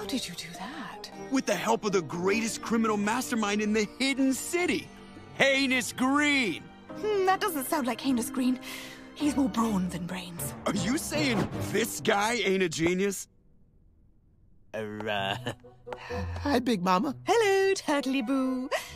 did you do that? With the help of the greatest criminal mastermind in the hidden city, Heinous Green. That doesn't sound like Heinous Green. He's more brawn than brains. Are you saying this guy ain't a genius? Hi, Big Mama. Hello, Turtley Boo.